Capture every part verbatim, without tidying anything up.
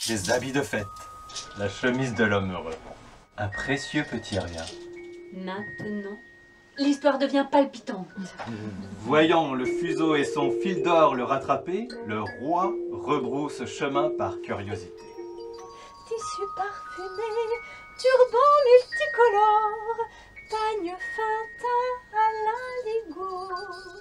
des habits de fête, la chemise de l'homme heureux, un précieux petit rien. Maintenant, l'histoire devient palpitante. Voyant le fuseau et son fil d'or le rattraper, le roi rebrousse chemin par curiosité. Tissu parfumé, turban multicolore, pagne fin teint à l'indigo.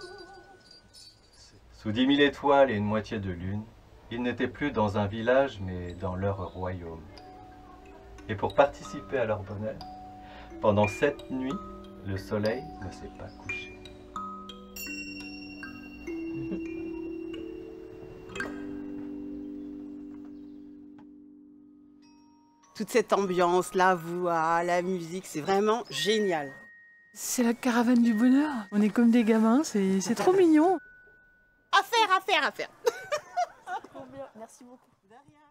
Sous dix mille étoiles et une moitié de lune, ils n'étaient plus dans un village, mais dans leur royaume. Et pour participer à leur bonheur, pendant sept nuits, le soleil ne s'est pas couché. Toute cette ambiance, la voix, la musique, c'est vraiment génial. C'est la caravane du bonheur. On est comme des gamins, c'est trop mignon. À faire, à faire, à faire. Trop bien, merci beaucoup. De rien.